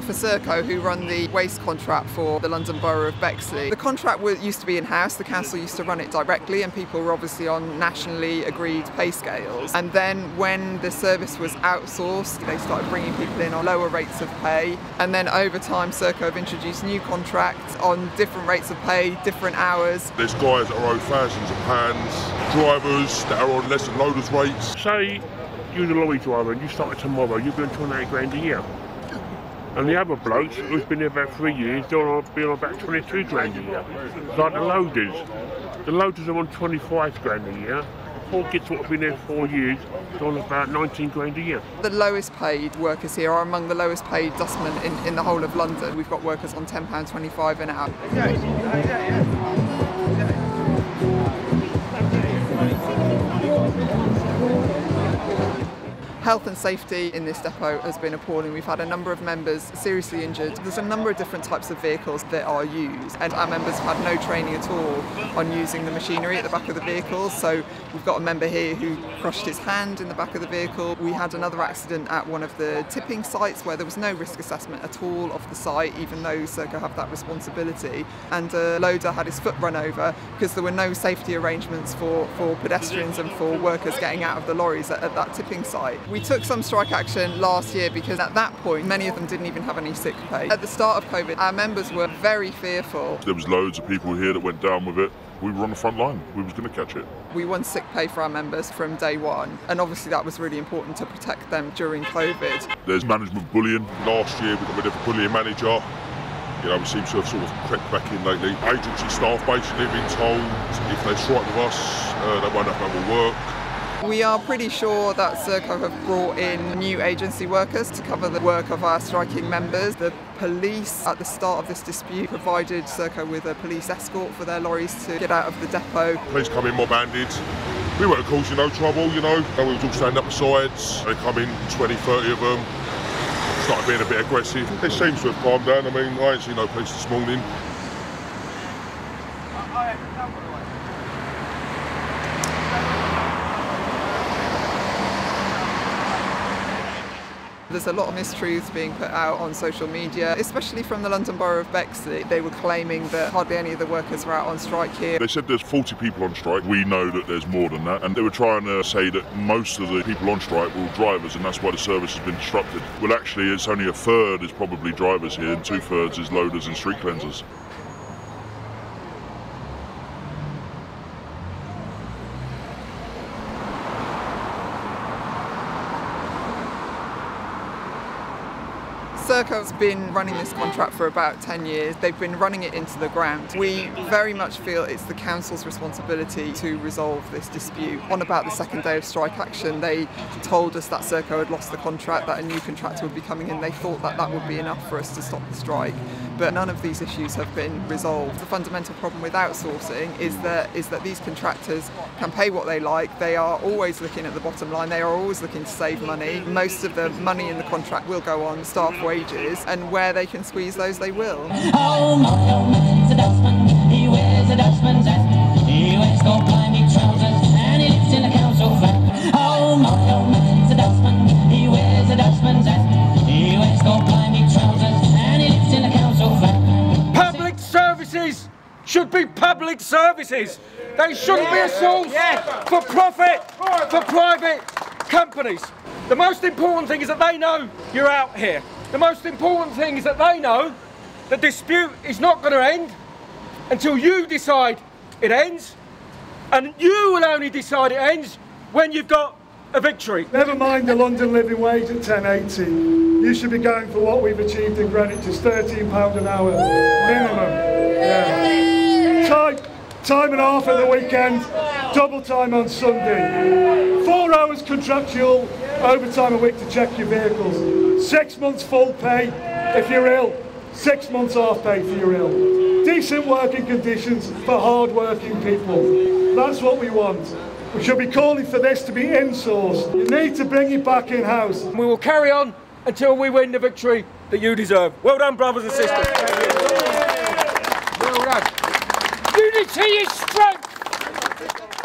for Serco, who run the waste contract for the London Borough of Bexley. The contract used to be in-house, the council used to run it directly, and people were obviously on nationally agreed pay scales. And then when the service was outsourced, they started bringing people in on lower rates of pay. And then over time, Serco have introduced new contracts on different rates of pay, different hours. There's guys that are owed thousands of pounds, drivers that are on less than loaders' rates. Say you're the lorry driver and you started tomorrow, you're doing 28 grand a year. And the other blokes who's been there about 3 years, they're on about 22 grand a year. Like the loaders. The loaders are on 25 grand a year. Poor kids who have been there 4 years, they're on about 19 grand a year. The lowest paid workers here are among the lowest paid dustmen in the whole of London. We've got workers on £10.25 an hour. Health and safety in this depot has been appalling. We've had a number of members seriously injured. There's a number of different types of vehicles that are used, and our members have had no training at all on using the machinery at the back of the vehicles. So we've got a member here who crushed his hand in the back of the vehicle. We had another accident at one of the tipping sites where there was no risk assessment at all of the site, even though Serco have that responsibility. And a loader had his foot run over because there were no safety arrangements for pedestrians and for workers getting out of the lorries at that tipping site. We took some strike action last year because at that point many of them didn't even have any sick pay. At the start of COVID, our members were very fearful. There was loads of people here that went down with it. We were on the front line. We was going to catch it. We won sick pay for our members from day one, and obviously that was really important to protect them during COVID. There's management bullying. Last year we got rid of a bullying manager. You know, we seem to have sort of crept back in lately. Agency staff basically being told if they strike with us, they won't have to work. We are pretty sure that Serco have brought in new agency workers to cover the work of our striking members. The police at the start of this dispute provided Serco with a police escort for their lorries to get out of the depot. Police come in mob-handed. We weren't causing no trouble, you know. We was all standing up the sides. They come in, 20, 30 of them. Started being a bit aggressive. They seem to have calmed down. I mean, I ain't seen no police this morning. There's a lot of mistruths being put out on social media, especially from the London Borough of Bexley. They were claiming that hardly any of the workers were out on strike here. They said there's 40 people on strike. We know that there's more than that. And they were trying to say that most of the people on strike were all drivers, and that's why the service has been disrupted. Well, actually, it's only a third is probably drivers here, and 2/3 is loaders and street cleansers. Serco's been running this contract for about 10 years. They've been running it into the ground. We very much feel it's the council's responsibility to resolve this dispute. On about the second day of strike action, they told us that Serco had lost the contract, that a new contractor would be coming in. They thought that that would be enough for us to stop the strike. But none of these issues have been resolved. The fundamental problem with outsourcing is that these contractors can pay what they like. They are always looking at the bottom line. They are always looking to save money. Most of the money in the contract will go on staff wages, and where they can squeeze those, they will. Oh, my old man's a dustman. He wears a dustman's hat. He wears gold-lined trousers and he lives in a council flat. Oh, my old man's a dustman. He wears a dustman's hat. He wears gold-lined trousers and he lives in a council flat. Public services should be public services. They shouldn't be a source for profit for private companies. The most important thing is that they know you're out here. The most important thing is that they know the dispute is not going to end until you decide it ends, and you will only decide it ends when you've got a victory. Never mind the London living wage at 10.80. You should be going for what we've achieved in Greenwich, is £13 an hour minimum. Yeah. Time and a half at the weekend, double time on Sunday. 4 hours contractual, overtime a week to check your vehicles. 6 months full pay if you're ill. 6 months half pay if you're ill. Decent working conditions for hard-working people. That's what we want. We should be calling for this to be insourced. You need to bring it back in-house. We will carry on until we win the victory that you deserve. Well done, brothers and sisters. Well done. Unity is strength.